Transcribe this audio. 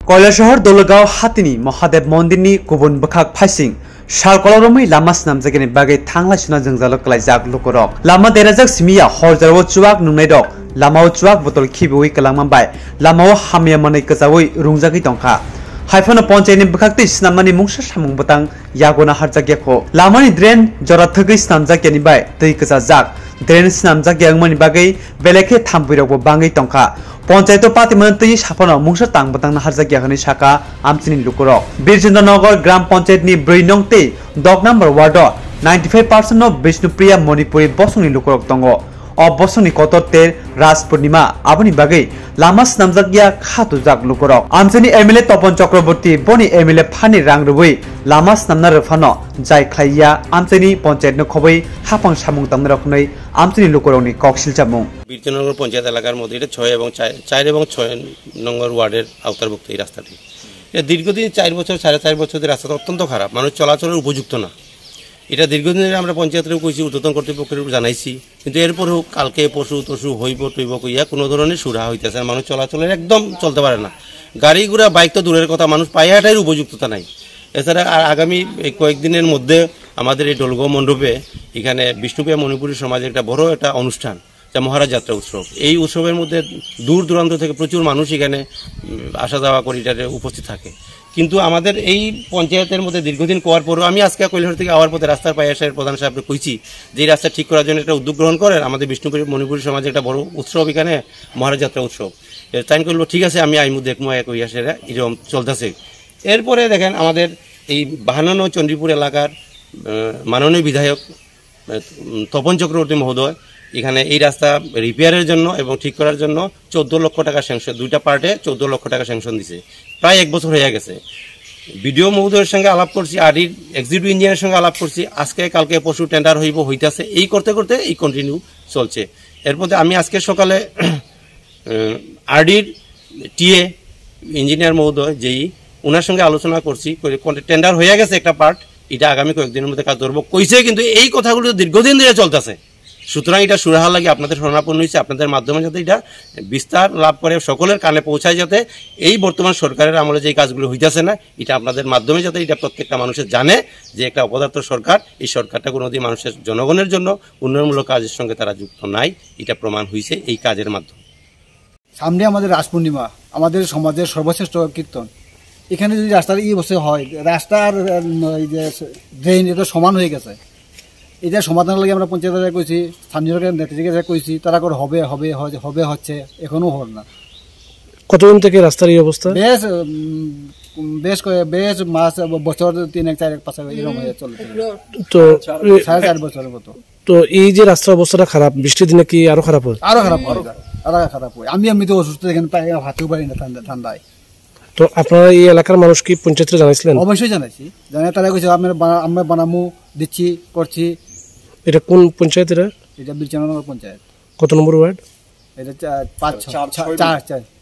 কৈলাসহর দলগাঁও হাতিनि महादेव मन्दिरनि गुबुन बोखाग फाइसिं सालकल रमै लामा स्नामजाक्यानि बागै थांलाय सुना जोंजालो कलायजाक लुकुरक लामा देराजाक सिमिया हरजाराव चुवाक नुनाय दक लामाव चुवाक बतल खिबुइ कलांमांबाय लामाव हामिया मनै गोजावै रुंजागै दंखा हाइफानो पन्चायतनि बोखागति स्नामनानि मुंसा सामुं बतang यागोना हारजाक्याखौ लामानि ड्रेन जरा थगै स्नामजाक्यानि बाय दै गोजाजाक ड्रेन स्नामजाक्या अंगमानि बागै बेलेखे थामबुइरावबो बाङै दंखा पंचायत पार्टी मंत्री साफानो मुंसा तांग बतang हारजाक्या हनि साका आमचिनि लुकुरक बिरचन्द्रनगर ग्राम पंचायत नि 4 नं ते 10 number ward 95% of Bishnupriya Manipuri बसंनि लुकुरक दंगो अब बसंनि कतरतेर राज पूर्णिमा आबनि बागै लामा स्नामजाक्या खादुजाक लुकुरक आमचिनि एमएलए तपन चक्रवर्ती बनि एमएलए फानि रांरुबै लामा स्नामना रफानो जाय खाइया आमचिनि पंचायत न खबै हाफां सामुं तामना रखनै आमचिनि लुकुरकनि कक्सिल जामुं বিরচন্দ্রনগর পঞ্চায়েত এলাকার মধ্যে এটা 6 এবং 4 এবং 6 নম্বর ওয়ার্ডের আওতাভুক্ত এই রাস্তাটি এটা দীর্ঘদিন 4 বছর 4.5 বছর ধরে রাস্তাটা অত্যন্ত খারাপ মানুষ চলাচলের উপযুক্ত না এটা দীর্ঘদিন ধরে আমরা পঞ্চায়েতের কইছি উদ্বোধন কর্তৃপক্ষের জানাইছি কিন্তু এরপরও কালকে পশু হইব টইব কইয়া কোনো ধরনের সুরা হইতেছে মানুষ চলাচলের একদম চলতে পারে না গাড়ি ঘোড়া বাইক তো দূরের কথা মানুষ পায়ে হাঁটার উপযুক্ততা নাই এছাড়া আগামী কয়েকদিনের মধ্যে আমাদের এই ডলগাঁও মণ্ডপে এখানে বিষ্ণুপ্রিয়া মণিপুরী সমাজের একটা বড় একটা অনুষ্ঠান যা মহারাজ যাত্রা উৎসব এই উৎসবের মধ্যে দূর দূরান্ত থেকে প্রচুর মানুষ এখানে আসা যাওয়া করে এটাতে উপস্থিত থাকে কিন্তু আমাদের এই পঞ্চায়েতের মধ্যে দীর্ঘদিন কোয়ার পরও আমি আজকে কৈলাসহর থেকে আওয়ার পথে রাস্তার পায়ে আসার প্রধান সাহেবকে কইছি যে এই রাস্তা ঠিক করার জন্য একটা উদ্যোগ গ্রহণ করেন আমাদের বিষ্ণুপ্রিয়া মণিপুরী সমাজের একটা বড় উৎসব এখানে মহারাজ যাত্রা উৎসব তাই করলো ঠিক আছে আমি আইমু দেখমু কৈলাসের এরকম চলতেছে এরপরে দেখেন আমাদের এই 52 নং চন্দ্রপুর এলাকার মাননীয় বিধায়ক তপন চক্রবর্তী মহোদয় এখানে এই রাস্তা রিপেয়ারের জন্য এবং ঠিক করার জন্য 14 লক্ষ টাকা স্যাংশন দুইটা পার্টে 14 লক্ষ টাকা স্যাংশন দিয়েছে প্রায় 1 বছর হয়ে গেছে বিডিও মহোদয়ের সঙ্গে আলাপ করছি আরডির এক্সিকিউটিভ ইঞ্জিনিয়ারের সঙ্গে আলাপ করছি আজকে কালকে পরশু টেন্ডার হইতাছে এই করতে করতে এই কন্টিনিউ চলছে এরপর আমি আজকে সকালে আরডির টিএ ইঞ্জিনিয়ার মহোদয় যেই ওনার সঙ্গে আলোচনা করছি টেন্ডার হয়ে গেছে একটা পার্ট এটা আগামী কয়েকদিনের মধ্যে কাজ ধরবো কইছে কিন্তু এই কথাগুলো দীর্ঘদিন ধরে চলতেছে সুতরাং এটা সুরাহা লাগে আপনাদের শরণাপন্ন হয়েছে আপনাদের মাধ্যমে যাতে এটা বিস্তার লাভ করে সকলের কানে পৌঁছায় যাতে এই বর্তমান সরকারের আমলে যে কাজগুলো হইতেছে না এটা আপনাদের মাধ্যমে যাতে এটা প্রত্যেকটা মানুষের জানে যে একটা অপদার্থ সরকার এই সরকারটা কোনোদিন মানুষের জনগণের জন্য উন্নয়নমূলক কাজের সঙ্গে তারা যুক্ত নাই এটা প্রমাণ হয়েছে এই কাজের মাধ্যমে সামনে আমাদের রাজ পূর্ণিমা আমাদের সমাজের সর্বশ্রেষ্ঠ কীর্তন এখানে যদি রাস্তার এই বছর হয় রাস্তার এই যে ড্রেন এটা সমান হয়ে গেছে এটা সমাধান লাগে আমরা পঞ্চায়েত কইছি স্থানীয় নেতৃত্বকে কইছি তারা করে হবে হবে হবে হচ্ছে এখনো হল না কতদিন থেকে রাস্তার এই অবস্থা বেশ মাস বছর 3-4-5 এরকম হয়ে চলে তো 4.5 বছরের মতো তো এই যে রাস্তার অবস্থাটা খারাপ বৃষ্টির দিনে কি আরো খারাপ হয় আরো খারাপ হয় আমি তো অসুস্থ এখানে পায়ে হাঁটতেও পারি না ঠান্ডায় তো আপনারা এই এলাকার মানুষ কি পঞ্চায়েতে জানাইছিলেন অবশ্যই জানাইছি তারা কইছে আমরা বানামু দিচ্ছি করছি এটা কোন পঞ্চায়েত এটা বিরচন্দ্রনগর পঞ্চায়েত কত নম্বর ওয়ার্ড এটা 5-4